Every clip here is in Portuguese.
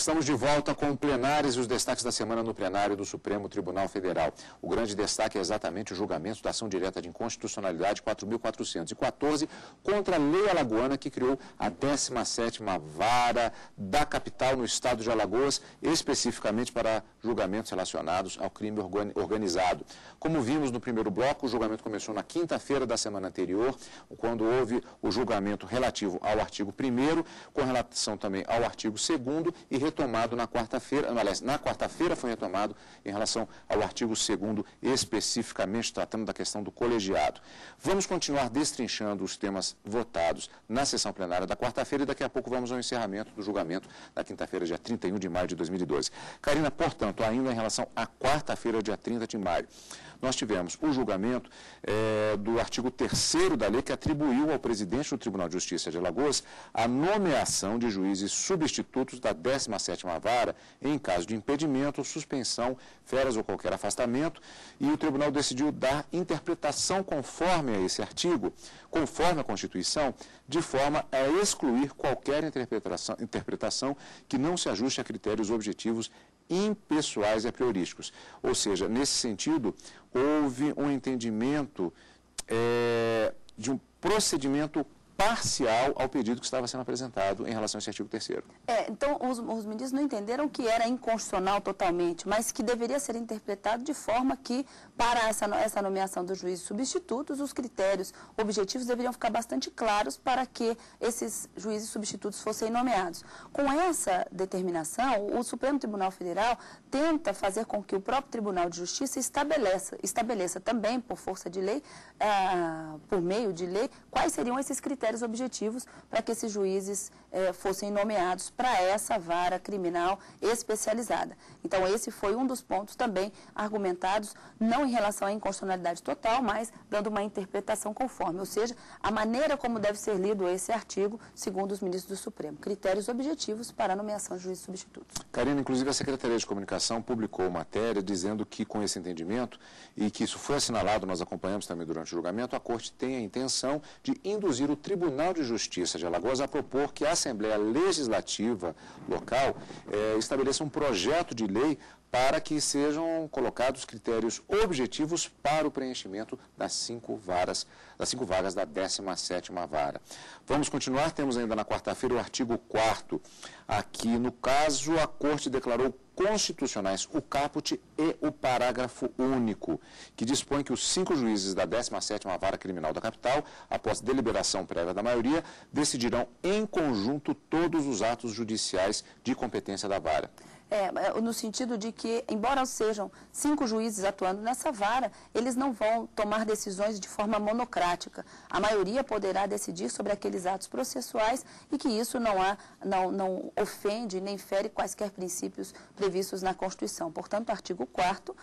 Estamos de volta com plenários e os destaques da semana no plenário do Supremo Tribunal Federal. O grande destaque é exatamente o julgamento da ação direta de inconstitucionalidade 4.414 contra a Lei Alagoana, que criou a 17ª Vara da capital no estado de Alagoas, especificamente para julgamentos relacionados ao crime organizado. Como vimos no primeiro bloco, o julgamento começou na quinta-feira da semana anterior, quando houve o julgamento relativo ao artigo 1º, com relação também ao artigo 2º, e retomado na quarta-feira, aliás, na quarta-feira foi retomado em relação ao artigo 2º, especificamente tratando da questão do colegiado. Vamos continuar destrinchando os temas votados na sessão plenária da quarta-feira e daqui a pouco vamos ao encerramento do julgamento da quinta-feira, dia 31 de maio de 2012. Karina, portanto, ainda em relação à quarta-feira, dia 30 de maio, nós tivemos o julgamento do artigo 3º da lei, que atribuiu ao presidente do Tribunal de Justiça de Alagoas a nomeação de juízes substitutos da 17ª Vara em caso de impedimento, suspensão, férias ou qualquer afastamento, e o tribunal decidiu dar interpretação conforme a esse artigo, conforme a Constituição, de forma a excluir qualquer interpretação que não se ajuste a critérios objetivos impessoais e apriorísticos. Ou seja, nesse sentido, houve um entendimento de um procedimento parcial ao pedido que estava sendo apresentado em relação a esse artigo 3º. Então, os ministros não entenderam que era inconstitucional totalmente, mas que deveria ser interpretado de forma que, para essa nomeação dos juízes substitutos, os critérios objetivos deveriam ficar bastante claros para que esses juízes substitutos fossem nomeados. Com essa determinação, o Supremo Tribunal Federal tenta fazer com que o próprio Tribunal de Justiça estabeleça também, por força de lei, por meio de lei, quais seriam esses critérios objetivos para que esses juízes fossem nomeados para essa vara criminal especializada. Então, esse foi um dos pontos também argumentados, não em relação à inconstitucionalidade total, mas dando uma interpretação conforme, ou seja, a maneira como deve ser lido esse artigo, segundo os ministros do Supremo. Critérios objetivos para a nomeação de juízes substitutos. Karina, inclusive a Secretaria de Comunicação publicou matéria dizendo que, com esse entendimento, e que isso foi assinalado, nós acompanhamos também durante o julgamento, a Corte tem a intenção de induzir o Tribunal de Justiça de Alagoas a propor que a Assembleia Legislativa local estabeleça um projeto de lei para que sejam colocados critérios objetivos para o preenchimento das 5 vagas da 17ª Vara. Vamos continuar, temos ainda na quarta-feira o artigo 4º. Aqui, no caso, a Corte declarou constitucionais o caput e o parágrafo único, que dispõe que os 5 juízes da 17ª Vara Criminal da Capital, após deliberação prévia da maioria, decidirão em conjunto todos os atos judiciais de competência da vara. No sentido de que, embora sejam 5 juízes atuando nessa vara, eles não vão tomar decisões de forma monocrática. A maioria poderá decidir sobre aqueles atos processuais e que isso não ofende nem fere quaisquer princípios previstos na Constituição. Portanto, o artigo 4º,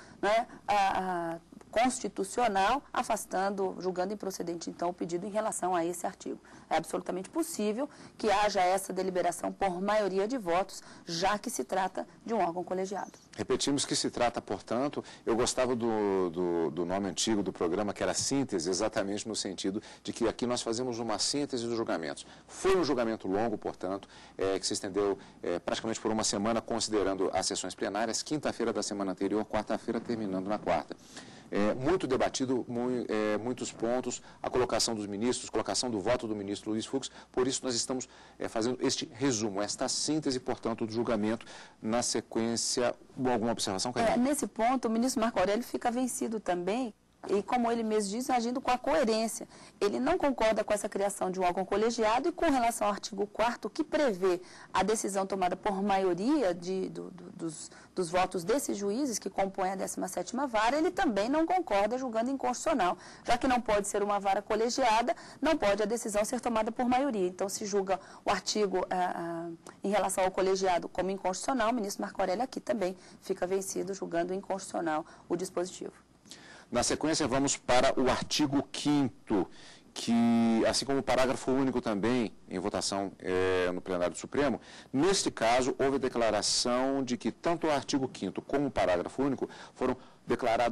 constitucional, julgando improcedente, então, o pedido em relação a esse artigo. É absolutamente possível que haja essa deliberação por maioria de votos, já que se trata de um órgão colegiado. Repetimos que se trata, portanto, eu gostava do nome antigo do programa, que era síntese, exatamente no sentido de que aqui nós fazemos uma síntese dos julgamentos. Foi um julgamento longo, portanto, que se estendeu praticamente por uma semana, considerando as sessões plenárias, quinta-feira da semana anterior, quarta-feira terminando na quarta. Muito debatido, muitos pontos, a colocação dos ministros, colocação do voto do ministro Luiz Fux, por isso nós estamos fazendo este resumo, esta síntese, portanto, do julgamento. Na sequência, alguma observação, Karina? Nesse ponto, o ministro Marco Aurélio fica vencido também, e como ele mesmo diz, agindo com a coerência. Ele não concorda com essa criação de um órgão colegiado e com relação ao artigo 4º, que prevê a decisão tomada por maioria dos votos desses juízes que compõem a 17ª Vara, ele também não concorda, julgando inconstitucional. Já que não pode ser uma vara colegiada, não pode a decisão ser tomada por maioria. Então, se julga o artigo em relação ao colegiado como inconstitucional, o ministro Marco Aurélio aqui também fica vencido, julgando inconstitucional o dispositivo. Na sequência, vamos para o artigo 5º, que, assim como o parágrafo único também, em votação no plenário do Supremo, neste caso, houve a declaração de que tanto o artigo 5º como o parágrafo único foram declarados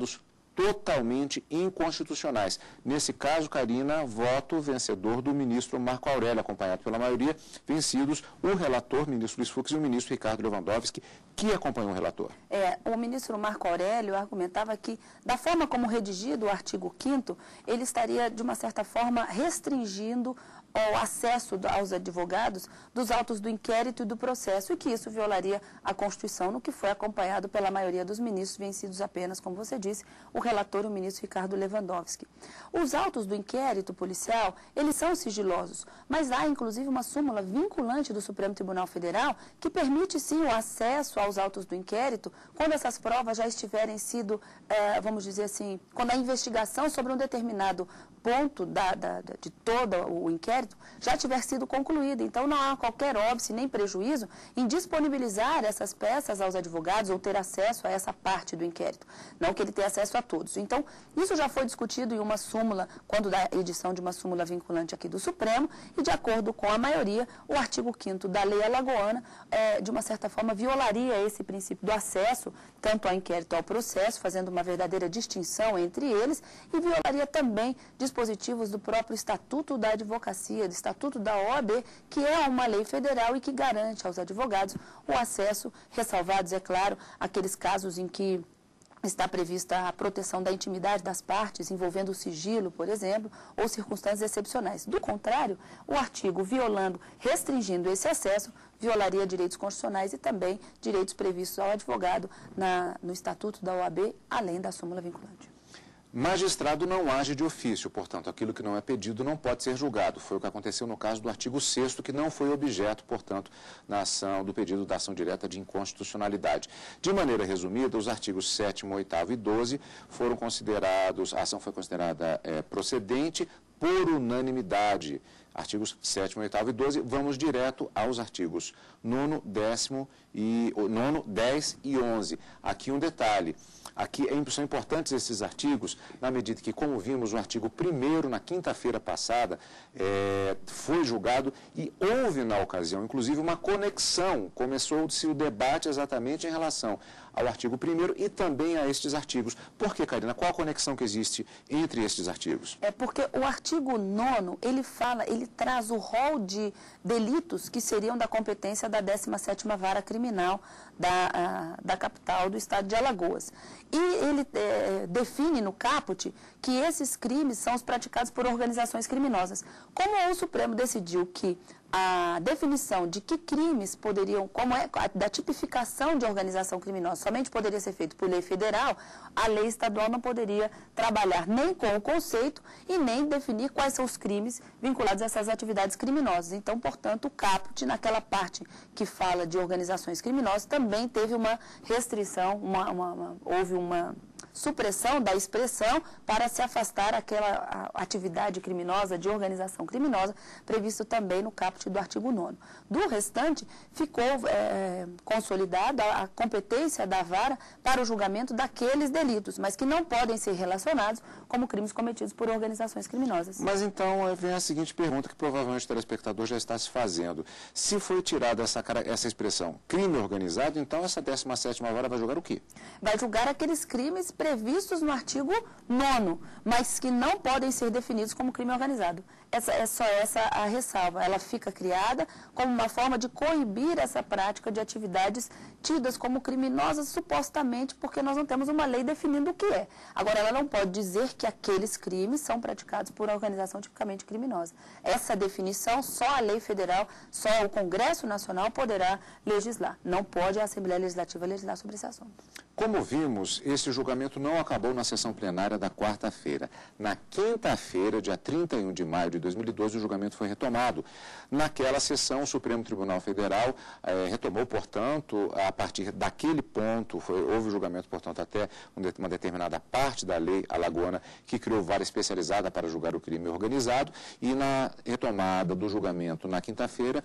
totalmente inconstitucionais. Nesse caso, Karina, voto vencedor do ministro Marco Aurélio, acompanhado pela maioria, vencidos o relator, ministro Luiz Fux, e o ministro Ricardo Lewandowski, que acompanhou o relator. O ministro Marco Aurélio argumentava que, da forma como redigido o artigo 5º, ele estaria, de uma certa forma, restringindo o acesso aos advogados dos autos do inquérito e do processo, e que isso violaria a Constituição, no que foi acompanhado pela maioria dos ministros, vencidos apenas, como você disse, o relator, o ministro Ricardo Lewandowski. Os autos do inquérito policial, eles são sigilosos, mas há, inclusive, uma súmula vinculante do Supremo Tribunal Federal que permite, sim, o acesso aos autos do inquérito quando essas provas já estiverem sido, vamos dizer assim, quando a investigação sobre um determinado ponto de todo o inquérito já tiver sido concluída. Então, não há qualquer óbice nem prejuízo em disponibilizar essas peças aos advogados ou ter acesso a essa parte do inquérito, não que ele tenha acesso a todos. Então, isso já foi discutido em uma súmula, quando da edição de uma súmula vinculante aqui do Supremo, e de acordo com a maioria, o artigo 5º da Lei Alagoana, de uma certa forma, violaria esse princípio do acesso, tanto ao inquérito ao processo, fazendo uma verdadeira distinção entre eles, e violaria também dispositivos do próprio Estatuto da Advocacia, do Estatuto da OAB, que é uma lei federal e que garante aos advogados o acesso, ressalvados, é claro, aqueles casos em que está prevista a proteção da intimidade das partes, envolvendo o sigilo, por exemplo, ou circunstâncias excepcionais. Do contrário, o artigo restringindo esse acesso, violaria direitos constitucionais e também direitos previstos ao advogado no Estatuto da OAB, além da súmula vinculante. Magistrado não age de ofício, portanto, aquilo que não é pedido não pode ser julgado. Foi o que aconteceu no caso do artigo 6º, que não foi objeto, portanto, na ação do pedido da ação direta de inconstitucionalidade. De maneira resumida, os artigos 7º, 8º e 12 foram considerados, a ação foi considerada procedente por unanimidade. Artigos 7º, 8º e 12, vamos direto aos artigos 9º, 10 e 11. Aqui um detalhe. Aqui são importantes esses artigos, na medida que, como vimos, o artigo 1º, na quinta-feira passada, foi julgado e houve, na ocasião, inclusive, uma conexão. Começou-se o debate exatamente em relação ao artigo 1º e também a estes artigos. Por quê, Karina? Qual a conexão que existe entre estes artigos? É porque o artigo 9º, ele traz o rol de delitos que seriam da competência da 17ª Vara Criminal da capital do estado de Alagoas. E ele define no caput que esses crimes são os praticados por organizações criminosas. Como o Supremo decidiu que a definição de que crimes poderiam, da tipificação de organização criminosa somente poderia ser feito por lei federal, a lei estadual não poderia trabalhar nem com o conceito e nem definir quais são os crimes vinculados a essas atividades criminosas. Então, portanto, o caput, naquela parte que fala de organizações criminosas, também teve uma restrição, houve uma supressão da expressão para se afastar aquela atividade criminosa de organização criminosa, previsto também no caput do artigo 9º. Do restante, ficou consolidada a competência da vara para o julgamento daqueles delitos, mas que não podem ser relacionados como crimes cometidos por organizações criminosas. Mas então vem a seguinte pergunta que provavelmente o telespectador já está se fazendo. Se foi tirada essa expressão crime organizado, então essa 17ª Vara vai julgar o quê? Vai julgar aqueles crimes previstos no artigo 9º, mas que não podem ser definidos como crime organizado. É só essa a ressalva. Ela fica criada como uma forma de coibir essa prática de atividades tidas como criminosas supostamente porque nós não temos uma lei definindo o que é. Agora, ela não pode dizer que aqueles crimes são praticados por uma organização tipicamente criminosa. Essa definição só a lei federal, só o Congresso Nacional poderá legislar. Não pode a Assembleia Legislativa legislar sobre esse assunto. Como vimos, esse julgamento não acabou na sessão plenária da quarta-feira. Na quinta-feira, dia 31 de maio de 2012, o julgamento foi retomado. Naquela sessão, o Supremo Tribunal Federal retomou, portanto, a partir daquele ponto, houve o julgamento, portanto, até uma determinada parte da lei alagoana que criou vara especializada para julgar o crime organizado, e na retomada do julgamento na quinta-feira,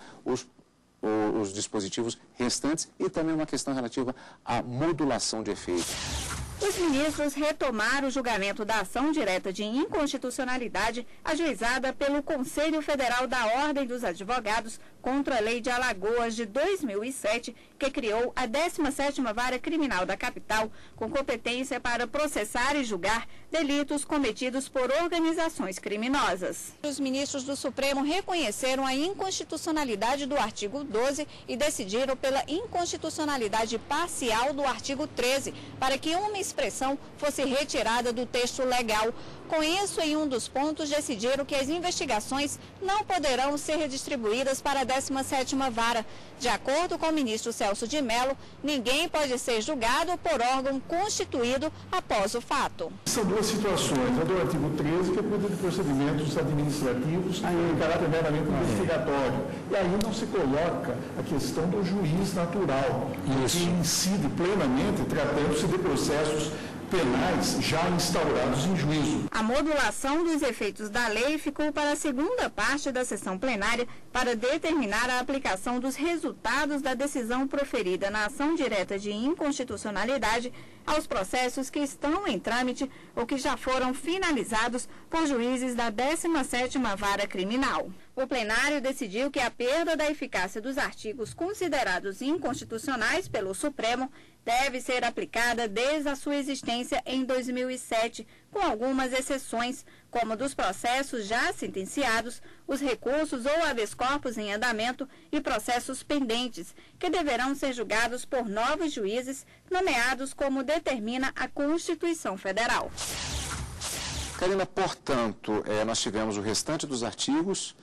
os dispositivos restantes e também uma questão relativa à modulação de efeitos. Os ministros retomaram o julgamento da ação direta de inconstitucionalidade ajuizada pelo Conselho Federal da Ordem dos Advogados contra a Lei de Alagoas de 2007, que criou a 17ª Vara Criminal da capital, com competência para processar e julgar delitos cometidos por organizações criminosas. Os ministros do Supremo reconheceram a inconstitucionalidade do artigo 12 e decidiram pela inconstitucionalidade parcial do artigo 13, para que uma expressão fosse retirada do texto legal. Com isso, em um dos pontos, decidiram que as investigações não poderão ser redistribuídas para a 17ª Vara. De acordo com o ministro Celso de Mello, ninguém pode ser julgado por órgão constituído após o fato. São duas situações. A do artigo 13, que cuida de procedimentos administrativos em caráter meramente investigatório. E aí não se coloca a questão do juiz natural, que incide plenamente tratando-se de processos penais já instaurados em juízo. A modulação dos efeitos da lei ficou para a segunda parte da sessão plenária para determinar a aplicação dos resultados da decisão proferida na ação direta de inconstitucionalidade aos processos que estão em trâmite ou que já foram finalizados por juízes da 17ª Vara Criminal. O plenário decidiu que a perda da eficácia dos artigos considerados inconstitucionais pelo Supremo deve ser aplicada desde a sua existência em 2007, com algumas exceções, como dos processos já sentenciados, os recursos ou habeas corpus em andamento e processos pendentes, que deverão ser julgados por novos juízes nomeados como determina a Constituição Federal. Karina, portanto, nós tivemos o restante dos artigos,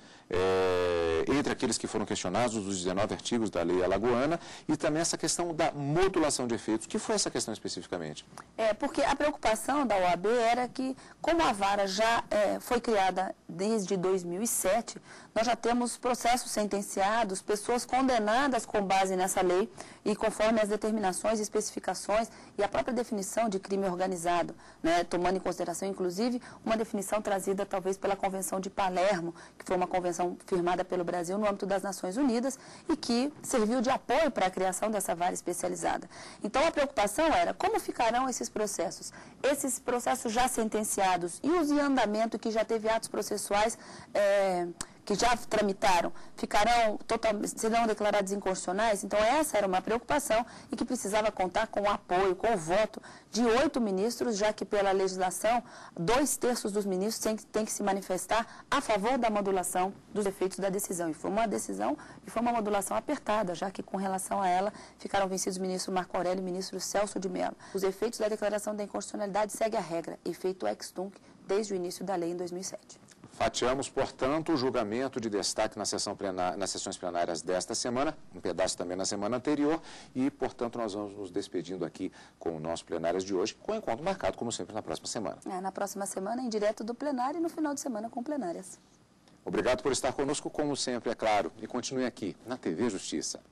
entre aqueles que foram questionados, dos 19 artigos da lei alagoana, e também essa questão da modulação de efeitos. O que foi essa questão especificamente? Porque a preocupação da OAB era que, como a vara já foi criada desde 2007, nós já temos processos sentenciados, pessoas condenadas com base nessa lei e conforme as determinações e especificações e a própria definição de crime organizado, né, tomando em consideração, inclusive, uma definição trazida talvez pela Convenção de Palermo, que foi uma convenção firmada pelo Brasil no âmbito das Nações Unidas e que serviu de apoio para a criação dessa vara especializada. Então, a preocupação era como ficarão esses processos? Esses processos já sentenciados e os em andamento que já teve atos processuais que já tramitaram, serão declarados inconstitucionais? Então, essa era uma preocupação e que precisava contar com o apoio, com o voto de 8 ministros, já que pela legislação, 2/3 dos ministros têm que se manifestar a favor da modulação dos efeitos da decisão. E foi uma decisão e foi uma modulação apertada, já que com relação a ela ficaram vencidos o ministro Marco Aurélio e o ministro Celso de Mello. Os efeitos da declaração da inconstitucionalidade seguem a regra, efeito ex tunc, desde o início da lei em 2007. Fatiamos, portanto, o julgamento de destaque nas sessões plenárias desta semana, um pedaço também na semana anterior, e, portanto, nós vamos nos despedindo aqui com o nosso plenárias de hoje, com o encontro marcado, como sempre, na próxima semana. Na próxima semana, em direto do plenário, e no final de semana com plenárias. Obrigado por estar conosco, como sempre, é claro, e continue aqui, na TV Justiça.